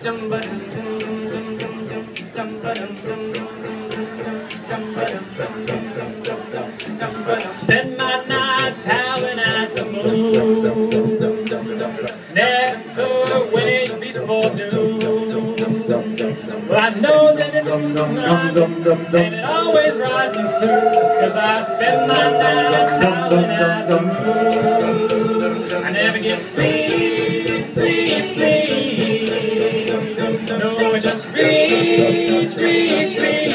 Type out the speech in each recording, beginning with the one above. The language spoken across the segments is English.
Spend my nights howling at the moon, never wake before noon. Well, I know that it's rising, and it always rises soon, 'cause I spend my nights howling at the moon. I never get sleep, sleep, sleep. No, I just reach, reach, reach.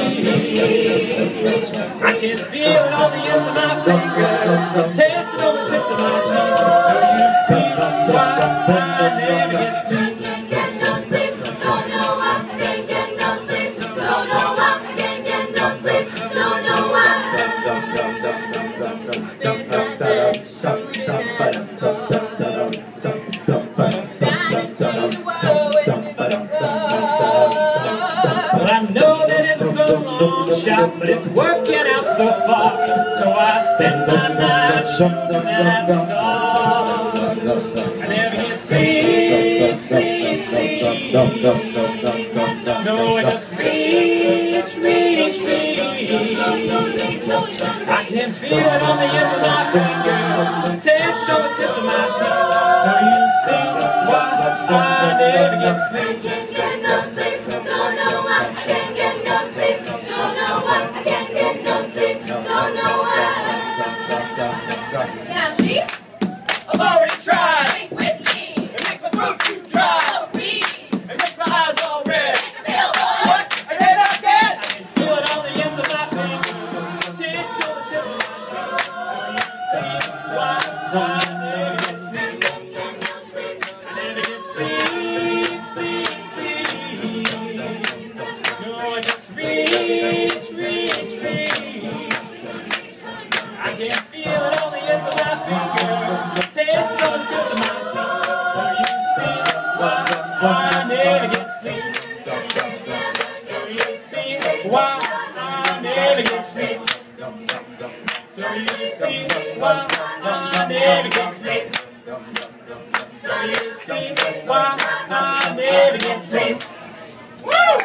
I can feel it on the ends of my fingers, taste it on the tips of my teeth. So you see why I never get sleep. Can't get no sleep, don't know why. I can't get no sleep, don't know why. I can't get no sleep, don't know why. Well, I know that it's a long shot, but it's working out so far. So I spend my night shooting at the stars. I never get sleep, sleep, sleep. No, I just reach, reach, reach. I can feel it on the ends of my fingers, taste it on the tips of my teeth. So you see why I never get sleep. Can't get no sleep, don't know why. I can't get no sleep, don't know why. I can't get no sleep, don't know why. Now she, I've already tried. drink whiskey, It makes my throat too dry. so read, It makes my eyes all red. take a pill, boy. What? And then again. I can feel it on the ends of my fingers, taste it on the tips of my teeth. So you see why I never get sleep. I never get sleep, sleep, sleep. No, I just reach, reach, reach. I can feel it on the ends of my fingers, taste it on the tips of my teeth. So you see why I never get sleep. So you see why I never get sleep. So you see why I never get sleep. So you see why I never get sleep. Woo!